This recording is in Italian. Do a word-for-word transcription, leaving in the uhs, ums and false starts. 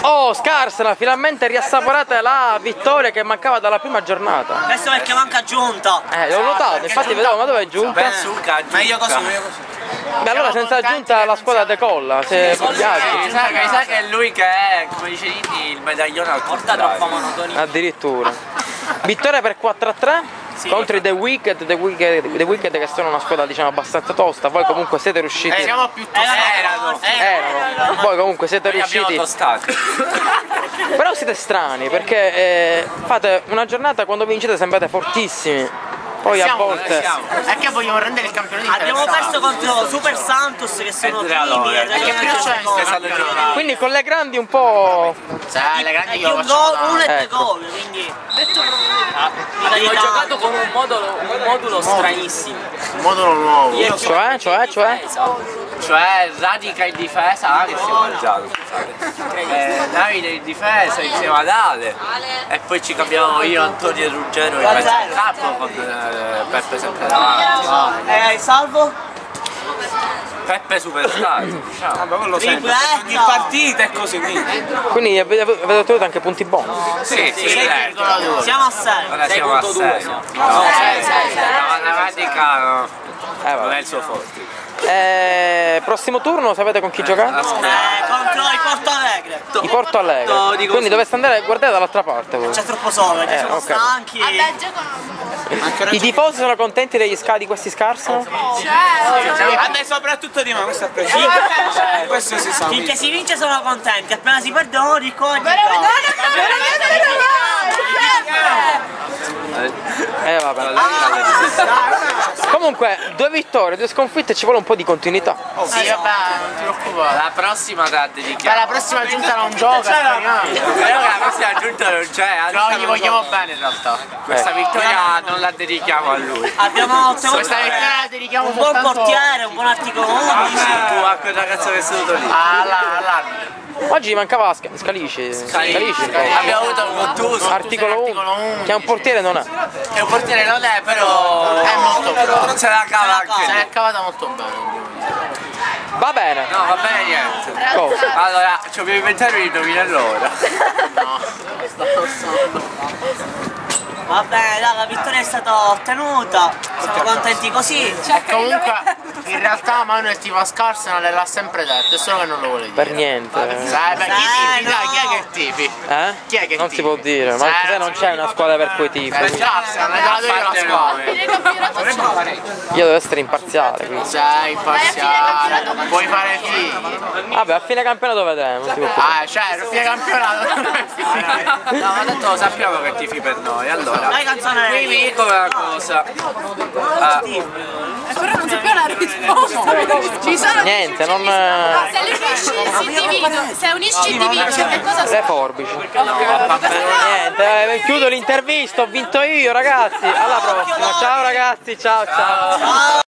Oh, Scarsena, finalmente riassaporate la vittoria che mancava dalla prima giornata. Questo perché manca Giunta. Eh, l'ho notato, infatti vedevo, ma dove è Giunta? Meglio così, meglio così. Beh, allora senza Giunta la squadra decolla, se piace. Mi sa, mi sa che è lui che è, come dice Nini, il medaglione al Porta troppa monotonia. Addirittura. Vittoria per quattro a tre. Sì, contro i The Wicked, The Wicked, The Wicked che sono una squadra diciamo abbastanza tosta, voi comunque siete riusciti. Eh, siamo più tosti. Erano, erano. Voi comunque siete riusciti. Però siete strani perché eh, fate una giornata quando vincete sembrate fortissimi. Poi a volte. È che vogliamo rendere il campione di abbiamo perso contro Super Santos che sono primi. Perché prima c'è quindi con le grandi un po'. Sì, le grandi io un faccio gol, uno e ecco. gol, quindi. Abbiamo giocato con un modulo, un modulo stranissimo. un modulo nuovo. Io Cioè, cioè, cioè? Cioè radica in difesa, ah, che si è mangiato, scusate. Eh, Davide in difesa insieme ad Ale. E poi ci cambiamo io, Antonio e Ruggero in mezzo al campo con eh, Peppe sempre davanti. E eh, Salvo? Peppe superstar, diciamo. Vabbè, quello sempre. Ogni partita è così, quindi. Quindi avete avete ottenuto anche punti buoni. Sì, sì, certo. Siamo a sei. Ora siamo a sei. No, la matematica no. Eh, Non vabbè. è il suo forte. Eh, prossimo turno sapete con chi giocare? Eh, contro i Porto Alegre. I Porto Alegre. Quindi doveste andare, guardate dall'altra parte voi. C'è troppo sole, perché Eh, siamo ok. stanchi. I tifosi sono contenti degli sca di questi Scarsena? Vabbè, soprattutto di me, questo è preciso. Questo si sa. Finché si vince sono contenti, appena si perdono dico Eh vabbè. Comunque, due vittorie, due sconfitte, ci vuole un po' di continuità. Sì, vabbè, non ti preoccupare. La prossima te la Ma dedichiamo. la prossima giunta non gioca, speriamo. Spero che la prossima giunta non c'è. No, gli vogliamo bene in realtà. Questa vittoria non la dedichiamo a lui. abbiamo ottenuto Questa vittoria la dedichiamo un buon soltanto portiere, un buon articolo undici. Tu a quel ragazzo che è seduto lì. all'arbitro. Oggi mancava Sca- Scalici. Scalici. Abbiamo avuto un contuso. Articolo uno, che è un portiere non è. Che un portiere non è, però È molto bravo. non se la cava Se anche. l'è cavata molto bene. Va bene. No, va bene niente. Cosa? Allora, ci dobbiamo inventare un indovinello ora. No. Va bene, dai, la vittoria è stata ottenuta, siamo contenti così. E comunque in realtà Manuel ti fa Scarsena e l'ha sempre detto, è solo che non lo vuole dire. Per niente. Sai, beh, chi tifi? no. Dai, chi è che tifi? Eh? Chi è che Non tifi? si può dire, ma anche se non c'è una squadra per cui tifi. Eh, Scarsena, ne la devi la squadra. Io devo essere imparziale, quindi. Sei imparziale, puoi fare figli. Vabbè, a fine campionato vedremo, non ti preoccupare. Ah, certo, fine campionato non è finito. No, ma tanto lo sappiamo che tifi per noi. Allora, Dai canzone. qui vi dico una cosa. Ah, Però non sappiamo la risposta. Ci sono Niente, non. Se li unisci si dividono. Se unisci dividi. Che cosa Le forbici. Niente, eh, chiudo l'intervista, ho vinto io ragazzi. Alla prossima. Ciao ragazzi, ciao ciao.